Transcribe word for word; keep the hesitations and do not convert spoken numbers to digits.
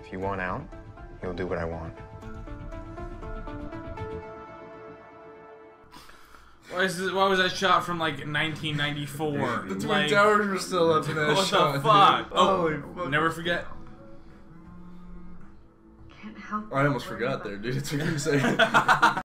If you want out, you'll do what I want. Why, is this, why was that shot from like nineteen ninety-four? The Twin like, Towers were still up in that what shot. the fuck? Dude. Oh, Holy fuck. never forget. Can't help I almost but forgot worry there, dude. It took me a second.